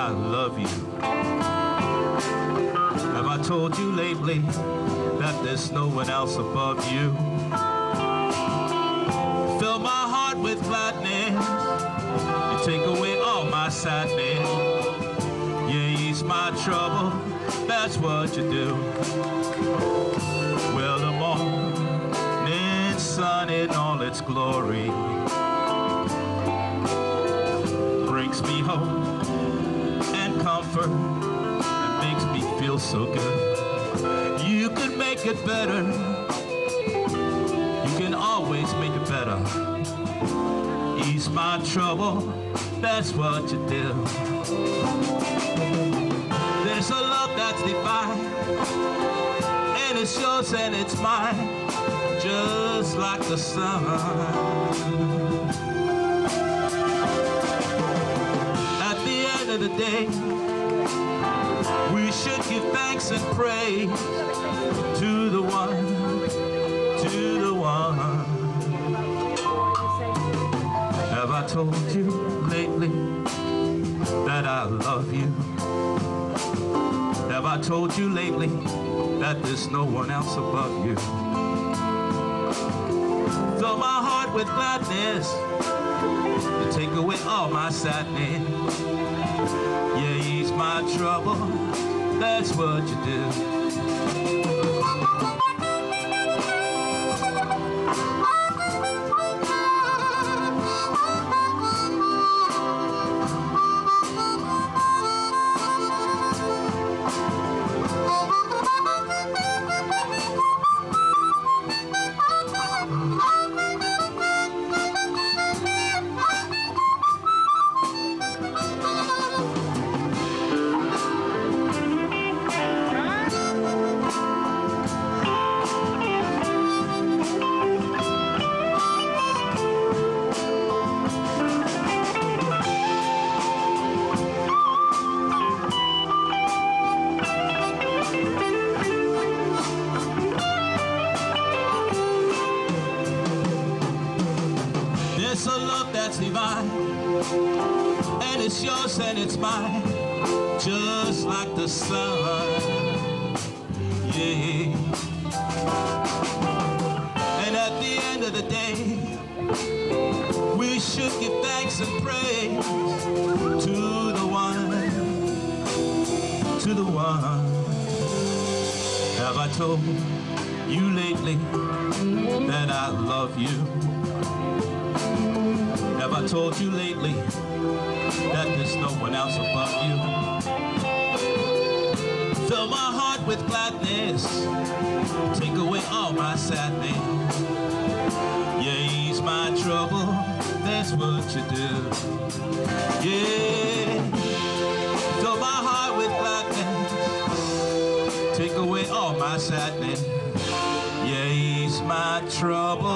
I love you? Have I told you lately that there's no one else above you? Fill my heart with gladness, you take away all my sadness. You ease my trouble, that's what you do. Well, the morning sun in all its glory brings me hope and comfort and makes me feel so good. You can make it better, you can always make it better. Ease my trouble, that's what you do. There's a love that's divine, and it's yours and it's mine, just like the sun. At the end of the day, we should give thanks and praise to the one, to the one. Have I told you lately that I love you? Have I told you lately that there's no one else above you? Fill my heart with gladness, you take away all my sadness. You ease my trouble, that's what you do. It's a love that's divine, and it's yours and it's mine, just like the sun, yeah. And at the end of the day, we should give thanks and praise to the one, to the one. Have I told you lately that I love you? Have I told you lately that there's no one else above you? Fill my heart with gladness, take away all my sadness. You ease my trouble, that's what you do. Yeah, fill my heart with gladness, take away all my sadness. You ease my trouble.